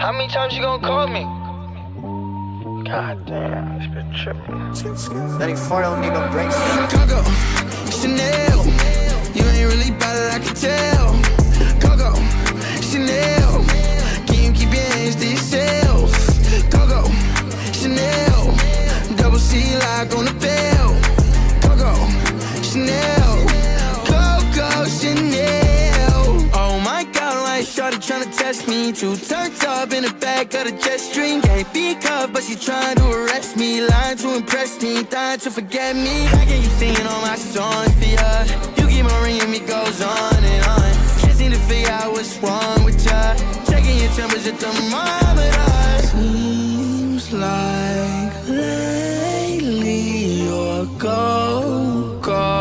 How many times you gonna call me? God damn, it's been tripping. 94 don't need no brakes. Coco, Chanel, you ain't really bout it, I can tell. Coco, Chanel, can you keep your hands to yourself? Coco, Chanel, double C lock on the bell. Coco, Chanel, Coco, Chanel. Oh my God, like shawty tryna test me. Too turned up in the back of the jet stream. Can't be cuffed, but she trying to arrest me. Lying to impress me, dying to forget me. How can you singing all my songs for ya? You keep on ringing me, goes on and on. Can't seem to figure out what's wrong with ya. Checking your temperature thermometer. Seems like lately you're go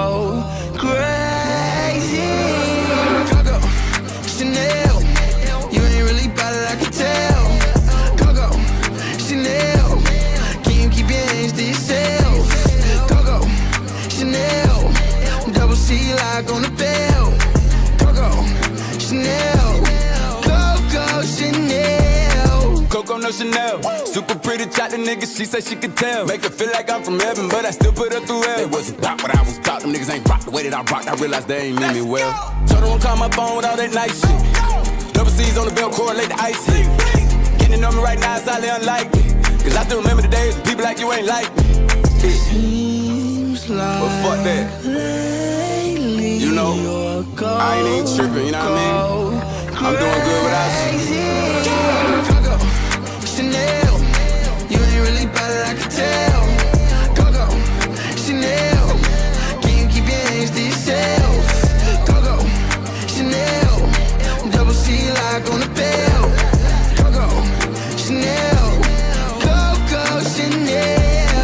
crazy. Coco, Chanel, you ain't really bout it, I can tell. Coco, Chanel, can you keep your hands to yourself? Coco, Chanel, double C lock on the bell. Coco, Chanel, Coco, Chanel. Coco no Chanel, super pretty chocolate nigga, she say she could tell. Make her feel like I'm from heaven, but I still put her through hell. They wasn't about what I was about, them niggas ain't rock the way that I rocked. I realized they ain't mean me well. Told her don't call my phone with all that nice shit. Double C's on the belt, correlate the ice hit. Getting on me right now is highly unlikely, cause I still remember the days when people like you ain't like me. Seems like but fuck that, you know, I ain't even tripping, you know what I mean? I'm doing good without you. Coco, Chanel, you ain't really bout it, I can tell. Coco, Chanel, can you keep your hands to yourself? Coco, Chanel, double C lock on the bell. Coco, Chanel, Coco, Chanel.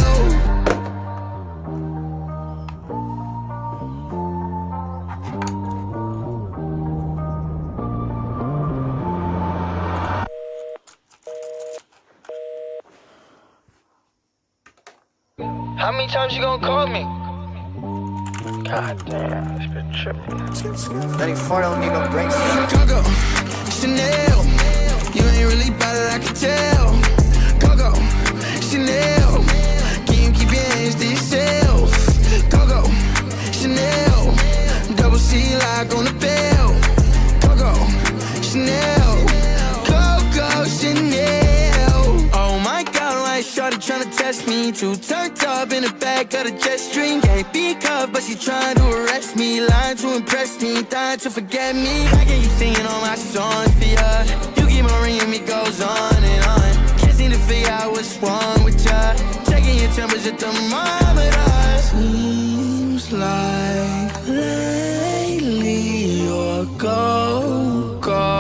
How many times you gonna call me? God damn, it's been tripping. 94 don't need no brakes. Coco, Chanel, you ain't really bout it, I can tell. Coco, Chanel, can you keep your hands to yourself? Coco, Chanel, double C lock on the bell. Coco, Chanel, Coco, Chanel. Oh my God, like shawty tryna test me. Too turned up in the back of the jet stream. Can't be cuffed, but she trying to arrest me. Lying to impress me, dying to forget me. How can you singing all my songs for ya? You keep on ringing me, goes on and on. Can't seem to figure out what's wrong with ya. Checking your temperature thermometer. Seems like lately you're go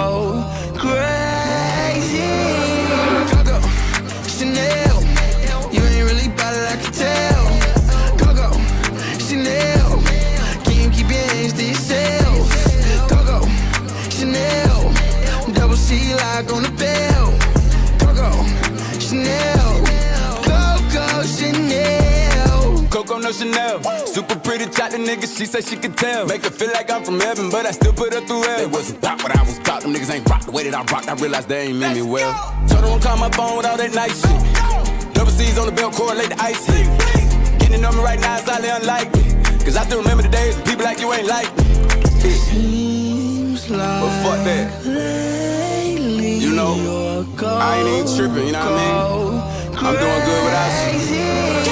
crazy. Coco, Chanel, you ain't really bout it, I can tell. Coco, Chanel, can you keep your hands to yourself? Coco, Chanel, double C lock on the bell. Coco, Chanel, Coco, Chanel. Coco no Chanel, super pretty chocolate nigga, she say she could tell. Make her feel like I'm from heaven, but I still put her through hell. They wasn't about what I was about, them niggas ain't rock the way that I rocked. I realized they ain't mean me well. Told her don't call my phone with all that nice shit. Double C's on the belt, correlate the ice hit. Getting on me right now is highly unlikely, cause I still remember the days when people like you ain't like me. Seems like but fuck that, you know, I ain't even tripping, you know what I mean? I'm doing good without you.